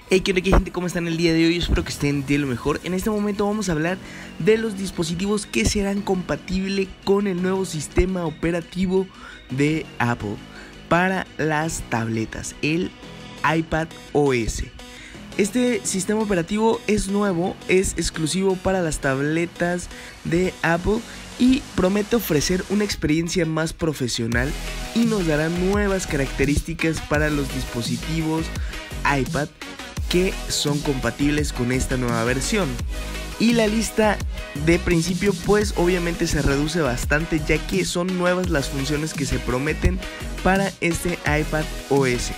Hey, ¿qué onda, gente? ¿Cómo están el día de hoy? Espero que estén de lo mejor. En este momento vamos a hablar de los dispositivos que serán compatibles con el nuevo sistema operativo de Apple para las tabletas, el iPadOS. Este sistema operativo es nuevo, es exclusivo para las tabletas de Apple y promete ofrecer una experiencia más profesional y nos dará nuevas características para los dispositivos iPad que son compatibles con esta nueva versión. Y la lista de principio pues obviamente se reduce bastante, ya que son nuevas las funciones que se prometen para este iPadOS.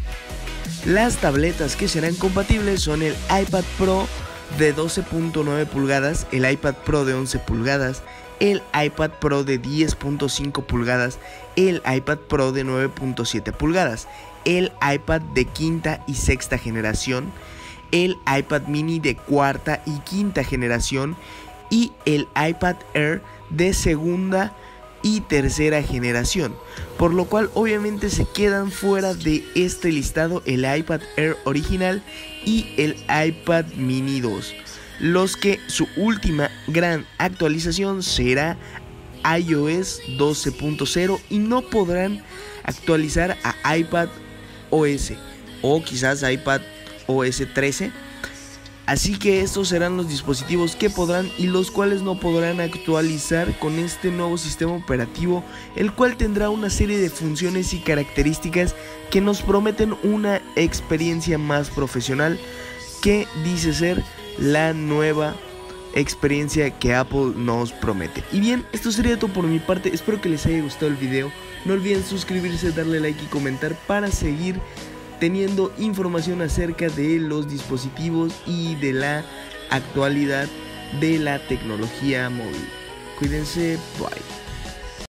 Las tabletas que serán compatibles son el iPad Pro de 12.9 pulgadas, el iPad Pro de 11 pulgadas, el iPad Pro de 10.5 pulgadas, el iPad Pro de 9.7 pulgadas, el iPad de quinta y sexta generación, el iPad mini de cuarta y quinta generación y el iPad Air de segunda y tercera generación, por lo cual obviamente se quedan fuera de este listado el iPad Air original y el iPad mini 2, los que su última gran actualización será iOS 12.0 y no podrán actualizar a iPadOS o quizás iPadOS 13. Así que estos serán los dispositivos que podrán y los cuales no podrán actualizar con este nuevo sistema operativo, el cual tendrá una serie de funciones y características que nos prometen una experiencia más profesional, que dice ser la nueva experiencia que Apple nos promete. Y bien, esto sería todo por mi parte. Espero que les haya gustado el video. No olviden suscribirse, darle like y comentar para seguir teniendo información acerca de los dispositivos y de la actualidad de la tecnología móvil. Cuídense, bye.